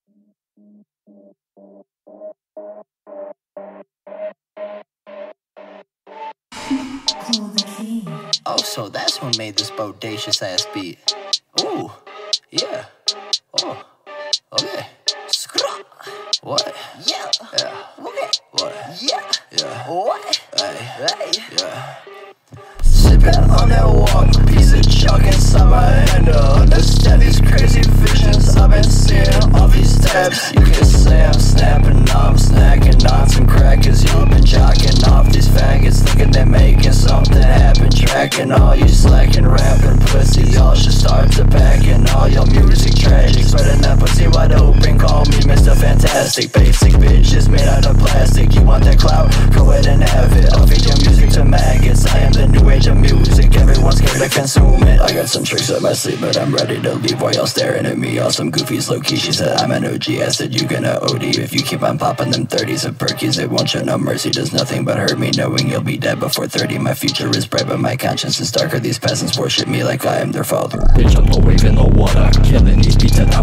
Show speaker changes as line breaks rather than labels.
Oh, so that's what made this bodacious ass beat. Ooh, yeah. Oh, okay. What?
Yeah.
Yeah.
Okay.
What?
Yeah.
Yeah.
What?
Hey.
Hey.
Yeah. Sipping on that walk, piece of chalk inside my hand to understand these crazy visions I've been seeing. All these tabs, you can say I'm snapping, I'm snacking on some crackers. You've been jocking off these faggots, thinking they're making something happen. Tracking all you slacking, rapping pussy, y'all should start to packing. All your music tragic, spreading that pussy wide open. Call me Mr. Fantastic. Basic bitches made out of plastic. You want that clout? Go ahead and have it. I'll feed your music to maggots. I am the new age of music, everyone's scared to consume it. I got some tricks up my sleeve, but I'm ready to leave while y'all staring at me. All some goofies low-key, she said I'm an OG. I said you gonna OD if you keep on popping them 30s of perkies. It won't show no mercy, does nothing but hurt me, knowing you'll be dead before 30. My future is bright, but my conscience is darker. These peasants worship me like I am their father.
Bitch, I'm a wave in the water, killing these beats at